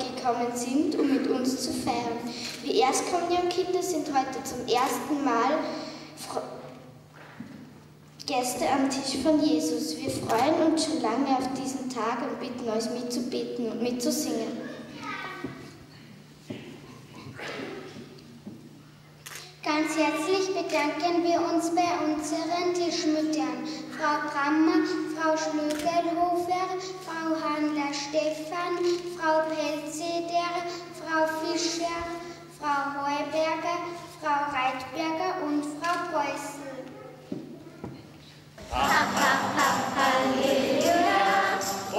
gekommen sind, um mit uns zu feiern. Wir Erstkommunionkinder sind heute zum ersten Mal Gäste am Tisch von Jesus. Wir freuen uns schon lange auf diesen Tag und bitten euch mitzubeten und mitzusingen. Ganz herzlich bedanken wir uns bei unseren Tischmüttern, Frau Brammer, Frau Schlögelhofer, Frau Handler-Stephan, Frau Pelzeder, Frau Fischer, Frau Heuberger, Frau Reitberger und Frau Preußel. Halleluja,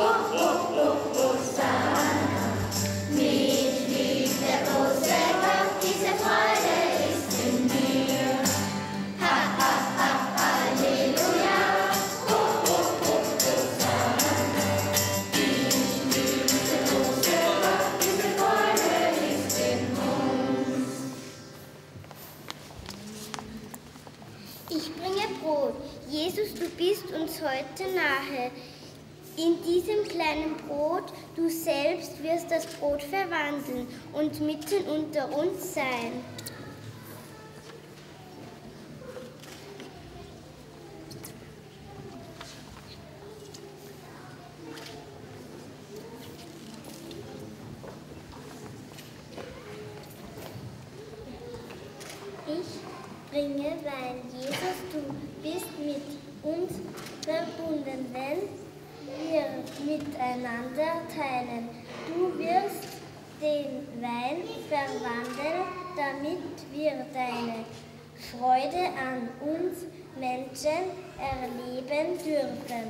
Hosanna, mit Liebe, große Gott, diese Freude ist in mir. Halleluja, Hosanna, mit Liebe, große Gott, diese Freude ist in uns. Ich bringe Brot. Jesus, du bist uns heute nahe. In diesem kleinen Brot, du selbst wirst das Brot verwandeln und mitten unter uns sein. Ich bringe Wein. Jesus, du bist mit uns verbunden, wenn wir miteinander teilen. Du wirst den Wein verwandeln, damit wir deine Freude an uns Menschen erleben dürfen.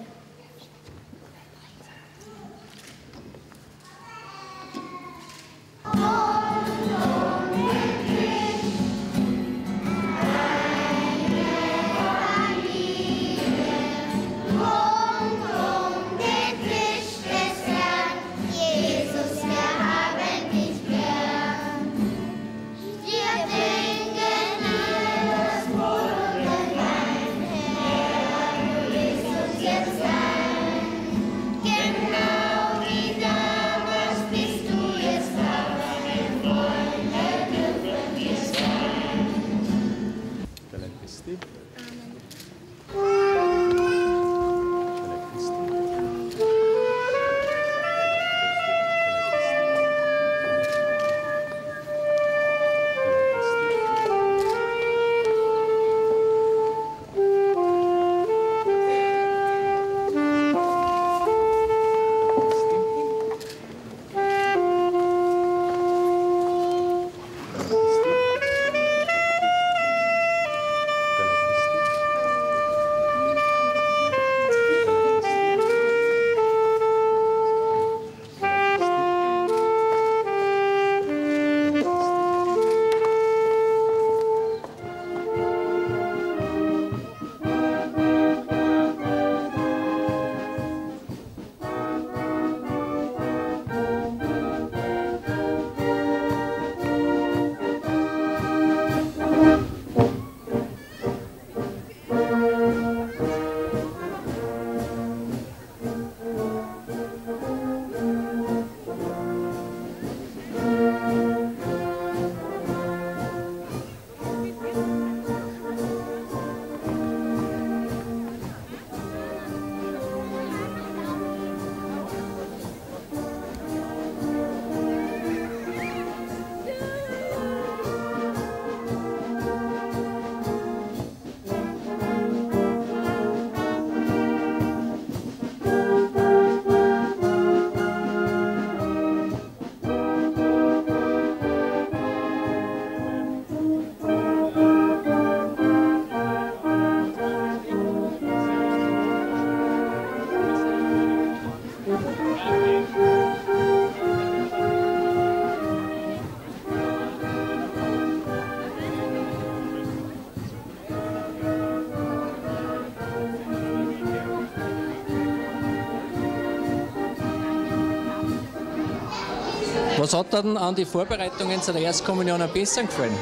Was hat dir denn an die Vorbereitungen zu der Erstkommunion am besten gefallen?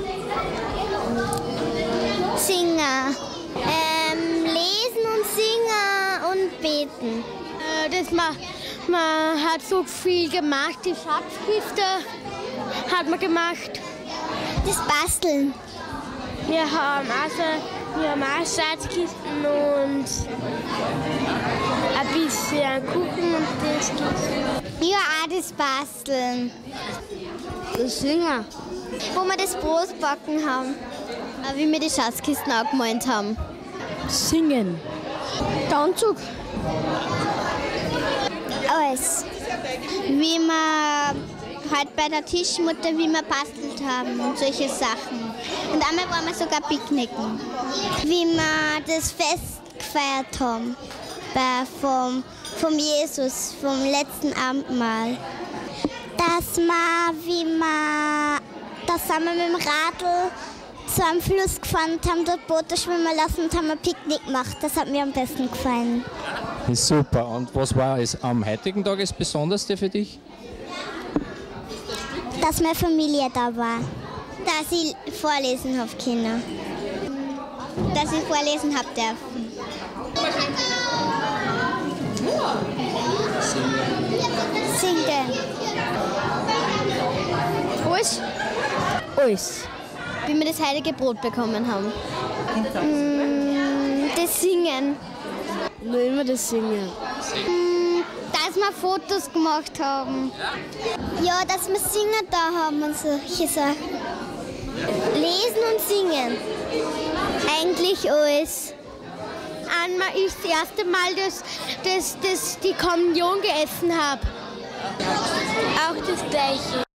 Singen. Lesen und singen und beten. Man hat so viel gemacht, die Schatzkiste hat man gemacht. Das Basteln. Wir haben auch Schatzkisten und ein bisschen Kuchen und das gibt's. Ja, auch das Basteln. Das Singen. Wo wir das Brot backen haben. Wie wir die Schatzkisten auch gemalt haben. Singen. Der Anzug. Alles. Wie wir halt bei der Tischmutter, wie wir bastelt haben und solche Sachen. Und einmal waren wir sogar picknicken. Wie wir das Fest gefeiert haben vom Jesus, vom letzten Abendmahl. Da sind wir mit dem Radl zu einem Fluss gefahren und haben dort Boote schwimmen lassen und haben ein Picknick gemacht. Das hat mir am besten gefallen. Super. Und was war es am heutigen Tag das Besonderste für dich? Dass meine Familie da war. Dass ich vorlesen habe können. Dass ich vorlesen habe dürfen. Singen. Alles? Alles. Wie wir das heilige Brot bekommen haben. Das Singen. Nur immer das Singen. Dass wir Fotos gemacht haben. Ja, dass wir Singen da haben und solche Sachen. Lesen und singen. Eigentlich alles. Einmal ist das erste Mal, dass die Kommunion gegessen habe. Auch das Gleiche.